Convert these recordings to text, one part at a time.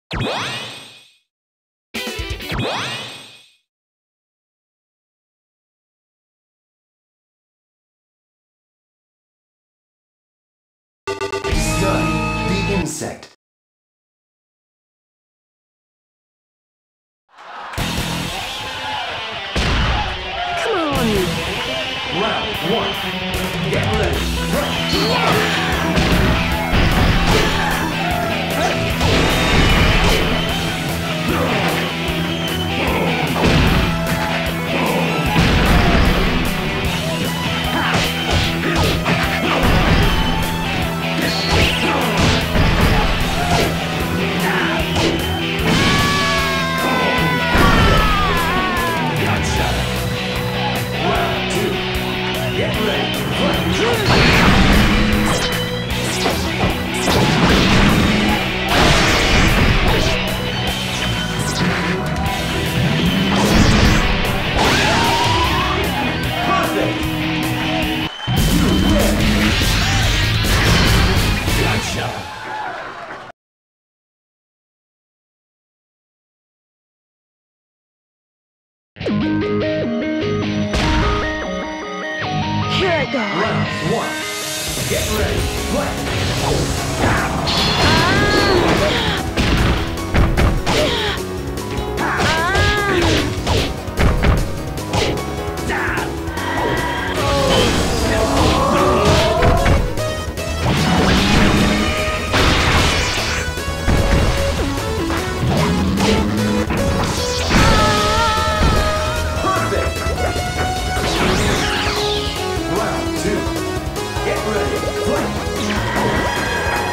Study the insect. Come on! Round 1. Get ready. Fight! Here I go! Round 1. Get ready. Fight! Perfect! Round 2. Get ready. Fight!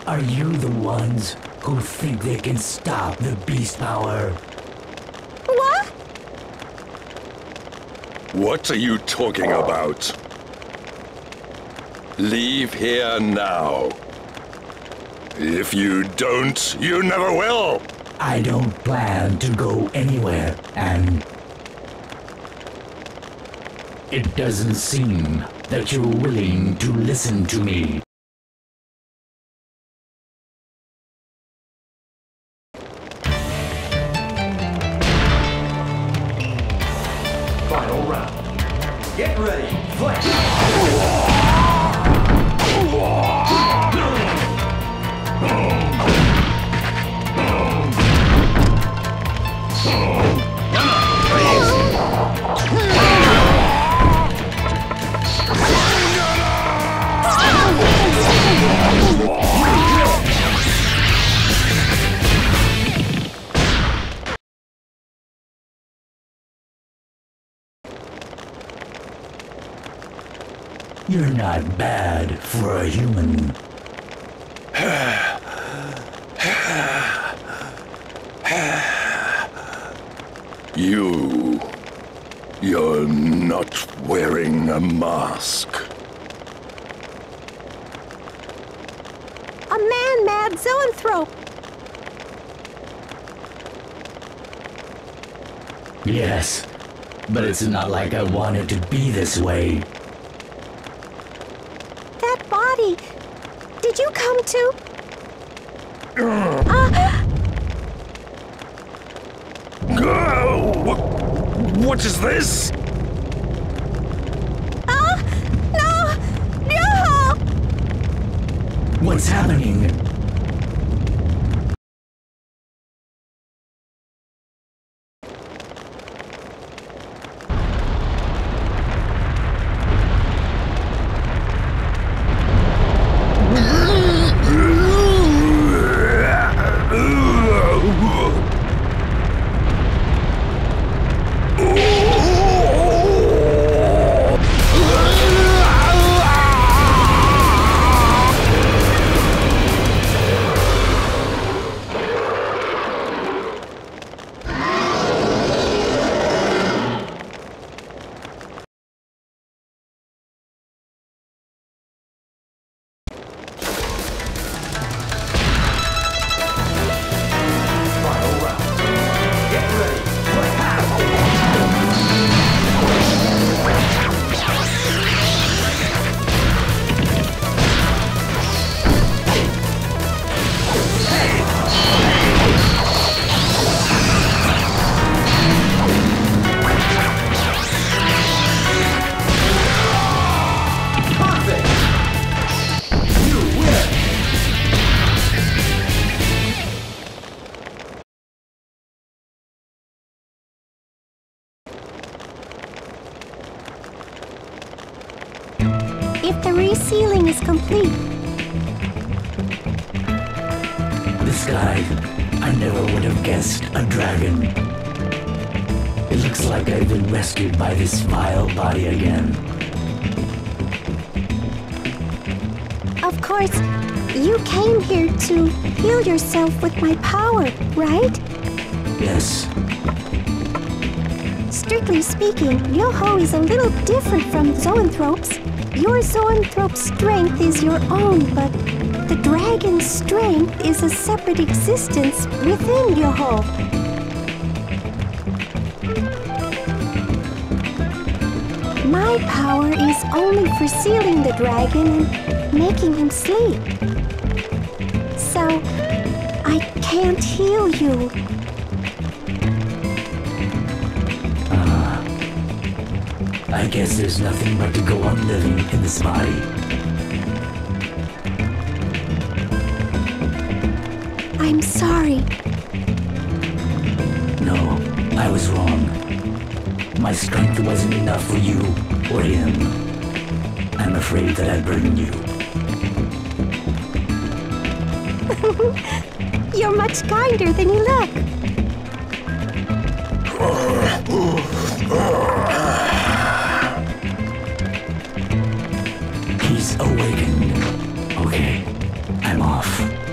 Are you the ones who think they can stop the beast power? What? What are you talking about? Leave here now. If you don't, you never will! I don't plan to go anywhere, and it doesn't seem that you're willing to listen to me. Final round. Get ready. Fight. You're not bad for a human. You're not wearing a mask. A man-mad zoanthrope. Yes, but it's not like I want it to be this way. That body. Did you come to? What is this? No! No! What's happening? Final round. Get ready. Fight. Perfect. You win. If the resealing is complete, This guy, I never would have guessed a dragon. It looks like I've been rescued by this vile body again. of course, you came here to heal yourself with my power, right? Yes, Strictly speaking, Yo-Ho is a little different from zoanthropes. Your zoanthrope strength is your own, but the dragon's strength is a separate existence within Yo-Ho. My power is only for sealing the dragon and making him sleep. So, I can't heal you. I guess there's nothing but to go on living in this body. I'm sorry. No, I was wrong. My strength wasn't enough for you or him. I'm afraid that I burdened you. You're much kinder than you look. He's awakened. Okay, I'm off.